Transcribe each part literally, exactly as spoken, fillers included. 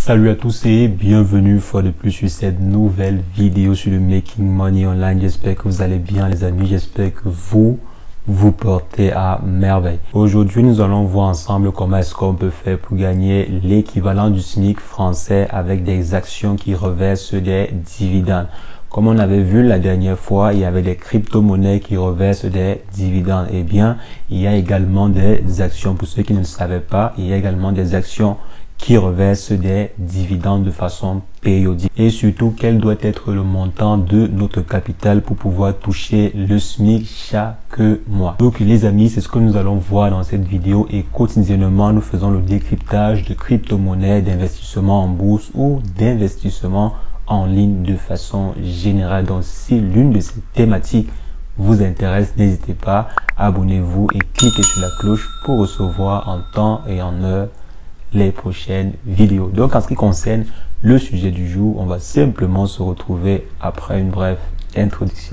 Salut à tous et bienvenue une fois de plus sur cette nouvelle vidéo sur le Making Money Online. J'espère que vous allez bien les amis, j'espère que vous vous portez à merveille. Aujourd'hui, nous allons voir ensemble comment est-ce qu'on peut faire pour gagner l'équivalent du SMIC français avec des actions qui reversent des dividendes. Comme on avait vu la dernière fois, il y avait des crypto-monnaies qui reversent des dividendes. Eh bien, il y a également des actions. Pour ceux qui ne le savaient pas, il y a également des actions qui reversent des dividendes de façon périodique. Et surtout, quel doit être le montant de notre capital pour pouvoir toucher le SMIC chaque mois. Donc les amis, c'est ce que nous allons voir dans cette vidéo et quotidiennement, nous faisons le décryptage de crypto-monnaies, d'investissement en bourse ou d'investissement en ligne de façon générale. Donc si l'une de ces thématiques vous intéresse, n'hésitez pas, abonnez-vous et cliquez sur la cloche pour recevoir en temps et en heure les prochaines vidéos. Donc en ce qui concerne le sujet du jour, on va simplement se retrouver après une brève introduction.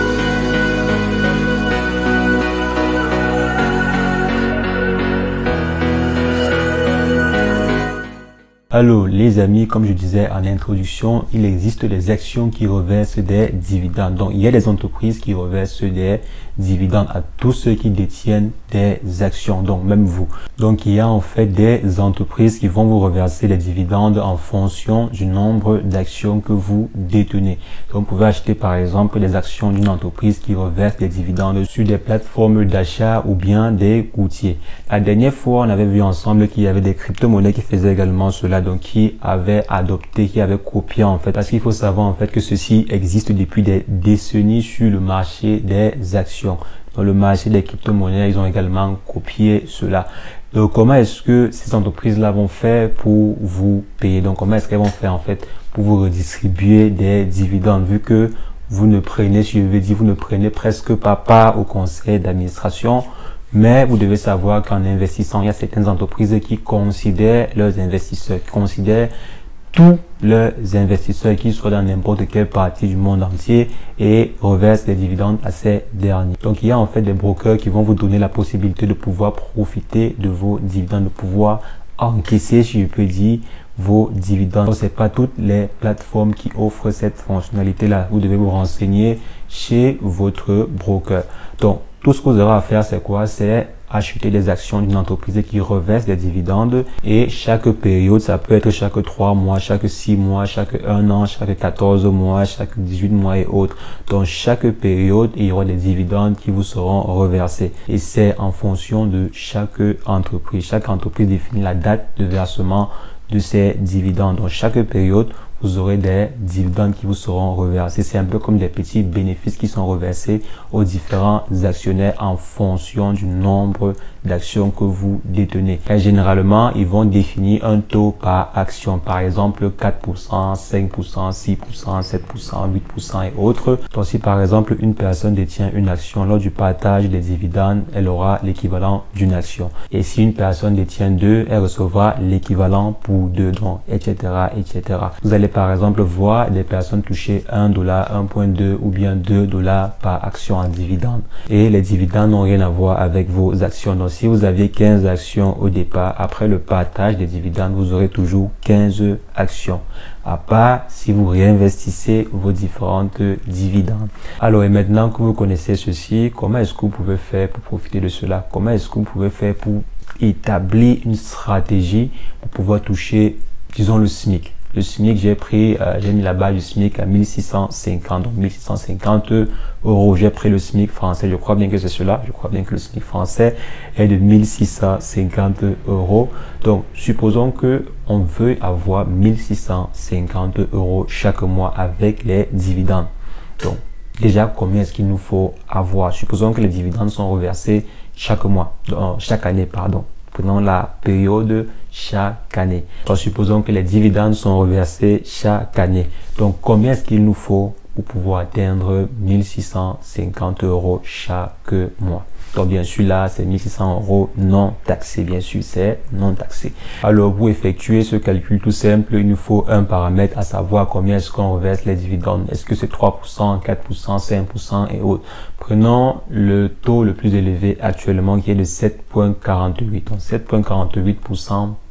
Alors les amis, comme je disais en introduction, il existe des actions qui reversent des dividendes. Donc il y a des entreprises qui reversent des dividendes à tous ceux qui détiennent des actions, donc même vous. Donc il y a en fait des entreprises qui vont vous reverser les dividendes en fonction du nombre d'actions que vous détenez. Donc vous pouvez acheter par exemple des actions d'une entreprise qui reverse des dividendes sur des plateformes d'achat ou bien des courtiers. La dernière fois, on avait vu ensemble qu'il y avait des crypto-monnaies qui faisaient également cela, donc qui avaient adopté, qui avaient copié en fait. Parce qu'il faut savoir en fait que ceci existe depuis des décennies sur le marché des actions. Dans le marché des crypto-monnaies, ils ont également copié cela. Donc comment est-ce que ces entreprises-là vont faire pour vous payer? Donc comment est-ce qu'elles vont faire en fait pour vous redistribuer des dividendes, vu que vous ne prenez, si je veux dire, vous ne prenez presque pas part au conseil d'administration. Mais vous devez savoir qu'en investissant, il y a certaines entreprises qui considèrent leurs investisseurs, qui considèrent tous leurs investisseurs qui soient dans n'importe quelle partie du monde entier et reversent des dividendes à ces derniers. Donc il y a en fait des brokers qui vont vous donner la possibilité de pouvoir profiter de vos dividendes, de pouvoir encaisser, si je peux dire, vos dividendes. Donc c'est pas toutes les plateformes qui offrent cette fonctionnalité là. Vous devez vous renseigner chez votre broker. Donc tout ce que vous aurez à faire, c'est quoi? C'est acheter des actions d'une entreprise qui reverse des dividendes, et chaque période, ça peut être chaque trois mois, chaque six mois, chaque un an, chaque quatorze mois, chaque dix-huit mois et autres. Donc chaque période, il y aura des dividendes qui vous seront reversés, et c'est en fonction de chaque entreprise. Chaque entreprise définit la date de versement de ces dividendes. Donc chaque période, vous aurez des dividendes qui vous seront reversés. C'est un peu comme des petits bénéfices qui sont reversés aux différents actionnaires en fonction du nombre d'actions que vous détenez. Et généralement, ils vont définir un taux par action. Par exemple, quatre pour cent, cinq pour cent, six pour cent, sept pour cent, huit pour cent et autres. Donc si par exemple, une personne détient une action, lors du partage des dividendes, elle aura l'équivalent d'une action. Et si une personne détient deux, elle recevra l'équivalent pour deux, donc, et cetera, et cetera. Vous allez par exemple voir des personnes toucher un dollar, un virgule deux ou bien deux dollars par action en dividendes. Et les dividendes n'ont rien à voir avec vos actions. Donc si vous aviez quinze actions au départ, après le partage des dividendes, vous aurez toujours quinze actions. À part si vous réinvestissez vos différentes dividendes. Alors et maintenant que vous connaissez ceci, comment est-ce que vous pouvez faire pour profiter de cela? Comment est-ce que vous pouvez faire pour établir une stratégie pour pouvoir toucher, disons, le SMIC? Le SMIC, j'ai pris, euh, j'ai mis la base du SMIC à mille six cent cinquante, donc mille six cent cinquante euros. J'ai pris le SMIC français, je crois bien que c'est cela, je crois bien que le SMIC français est de mille six cent cinquante euros. Donc, supposons que on veut avoir mille six cent cinquante euros chaque mois avec les dividendes. Donc, déjà, combien est-ce qu'il nous faut avoir? Supposons que les dividendes sont reversés chaque mois, euh, chaque année, pardon. Prenons la période chaque année. Donc, supposons que les dividendes sont reversés chaque année. Donc, combien est-ce qu'il nous faut pour pouvoir atteindre mille six cent cinquante euros chaque mois? Donc, bien sûr, là, c'est mille six cents euros non taxés. Bien sûr, c'est non taxé. Alors, pour effectuer ce calcul tout simple, il nous faut un paramètre, à savoir combien est-ce qu'on reverse les dividendes. Est-ce que c'est trois pour cent, quatre pour cent, cinq pour cent et autres? Prenons le taux le plus élevé actuellement qui est de sept virgule quarante-huit. Donc, sept virgule quarante-huit pour cent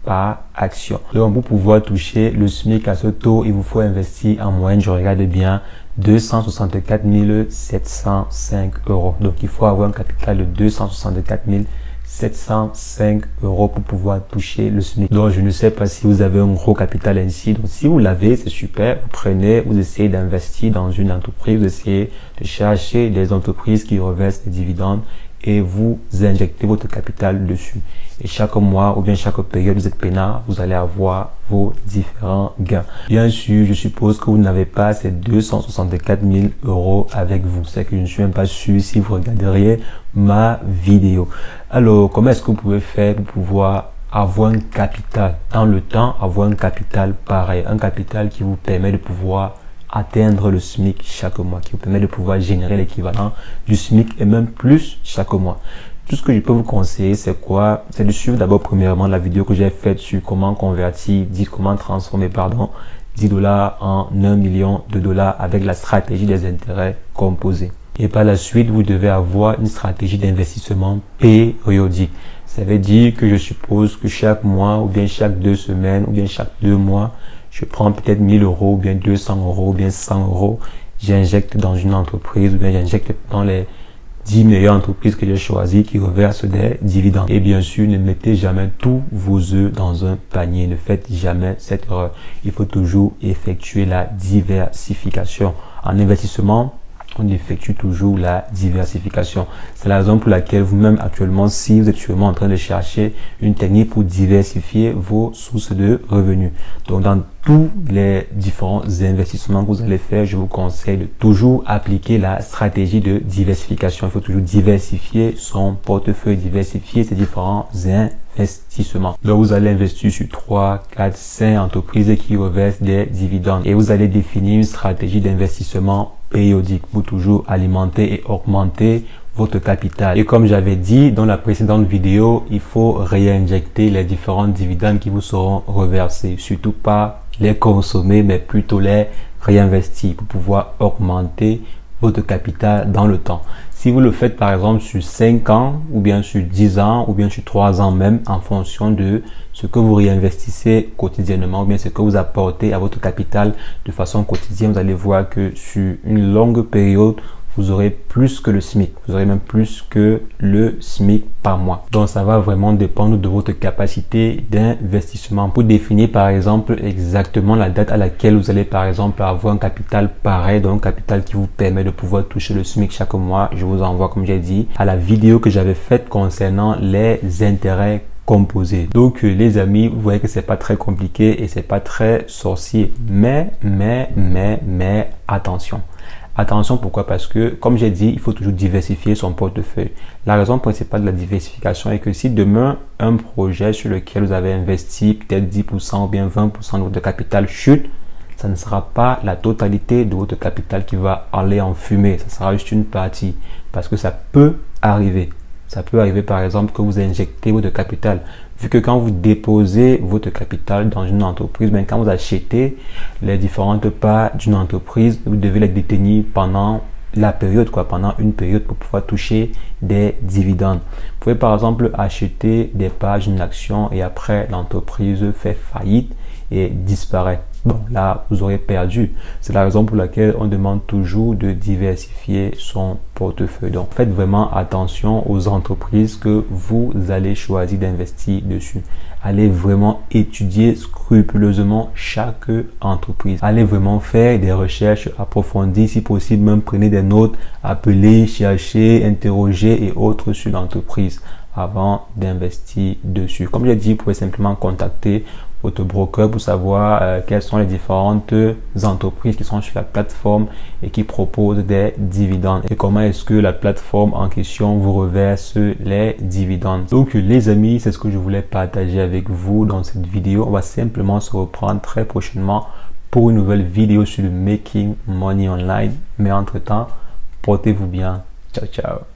par action. Donc pour pouvoir toucher le SMIC à ce taux, il vous faut investir en moyenne, je regarde bien, deux cent soixante-quatre mille sept cent cinq euros. Donc il faut avoir un capital de deux cent soixante-quatre mille sept cent cinq euros pour pouvoir toucher le SMIC. Donc je ne sais pas si vous avez un gros capital ainsi. Donc si vous l'avez, c'est super. Vous prenez, vous essayez d'investir dans une entreprise, vous essayez de chercher des entreprises qui reversent des dividendes et vous injectez votre capital dessus. Et chaque mois ou bien chaque période, vous êtes peinard, vous allez avoir vos différents gains. Bien sûr, je suppose que vous n'avez pas ces deux cent soixante-quatre mille euros avec vous. C'est que je ne suis même pas sûr si vous regarderiez ma vidéo. Alors, comment est-ce que vous pouvez faire pour pouvoir avoir un capital dans le temps, avoir un capital pareil, un capital qui vous permet de pouvoir atteindre le SMIC chaque mois, qui vous permet de pouvoir générer l'équivalent du SMIC et même plus chaque mois. Tout ce que je peux vous conseiller, c'est quoi? C'est de suivre d'abord premièrement la vidéo que j'ai faite sur comment convertir, dit comment transformer, pardon, dix dollars en un million de dollars avec la stratégie des intérêts composés. Et par la suite, vous devez avoir une stratégie d'investissement périodique. Ça veut dire que je suppose que chaque mois ou bien chaque deux semaines ou bien chaque deux mois, je prends peut-être mille euros ou bien deux cents euros ou bien cent euros, j'injecte dans une entreprise ou bien j'injecte dans les dix meilleures entreprises que j'ai choisies qui reversent des dividendes. Et bien sûr, ne mettez jamais tous vos œufs dans un panier. Ne faites jamais cette erreur. Il faut toujours effectuer la diversification. En investissement, on effectue toujours la diversification. C'est la raison pour laquelle vous-même actuellement, si vous êtes sûrement en train de chercher une technique pour diversifier vos sources de revenus. Donc, dans tous les différents investissements que vous allez faire, je vous conseille de toujours appliquer la stratégie de diversification. Il faut toujours diversifier son portefeuille, diversifier ses différents investissements. Donc, vous allez investir sur trois, quatre, cinq entreprises qui reversent des dividendes. Et vous allez définir une stratégie d'investissement périodique pour toujours alimenter et augmenter votre capital. Et comme j'avais dit dans la précédente vidéo, il faut réinjecter les différents dividendes qui vous seront reversés. Surtout pas les consommer, mais plutôt les réinvestir pour pouvoir augmenter votre capital dans le temps. Si vous le faites par exemple sur cinq ans ou bien sur dix ans ou bien sur trois ans même, en fonction de ce que vous réinvestissez quotidiennement ou bien ce que vous apportez à votre capital de façon quotidienne, vous allez voir que sur une longue période, vous aurez plus que le SMIC. Vous aurez même plus que le SMIC par mois. Donc, ça va vraiment dépendre de votre capacité d'investissement. Pour définir, par exemple, exactement la date à laquelle vous allez, par exemple, avoir un capital pareil, donc un capital qui vous permet de pouvoir toucher le SMIC chaque mois, je vous envoie, comme j'ai dit, à la vidéo que j'avais faite concernant les intérêts composés. Donc, les amis, vous voyez que c'est pas très compliqué et c'est pas très sorcier. Mais, mais, mais, mais, attention. Attention, pourquoi? Parce que, comme j'ai dit, il faut toujours diversifier son portefeuille. La raison principale de la diversification est que si demain, un projet sur lequel vous avez investi peut-être dix pour cent ou bien vingt pour cent de votre capital chute, ça ne sera pas la totalité de votre capital qui va aller en fumée. Ça sera juste une partie. Parce que ça peut arriver. Ça peut arriver par exemple que vous injectez votre capital. Vu que quand vous déposez votre capital dans une entreprise, ben quand vous achetez les différentes parts d'une entreprise, vous devez les détenir pendant la période, quoi, pendant une période pour pouvoir toucher des dividendes. Vous pouvez par exemple acheter des parts d'une action et après l'entreprise fait faillite et disparaît. Bon, là, vous aurez perdu. C'est la raison pour laquelle on demande toujours de diversifier son portefeuille. Donc, faites vraiment attention aux entreprises que vous allez choisir d'investir dessus. Allez vraiment étudier scrupuleusement chaque entreprise. Allez vraiment faire des recherches approfondies. Si possible, même prenez des notes, appelez, cherchez, interrogez et autres sur l'entreprise avant d'investir dessus. Comme j'ai dit, vous pouvez simplement contacter votre broker pour savoir euh, quelles sont les différentes entreprises qui sont sur la plateforme et qui proposent des dividendes et comment est-ce que la plateforme en question vous reverse les dividendes. Donc les amis, c'est ce que je voulais partager avec vous dans cette vidéo. On va simplement se reprendre très prochainement pour une nouvelle vidéo sur le Making Money Online. Mais entre temps, portez-vous bien. Ciao, ciao.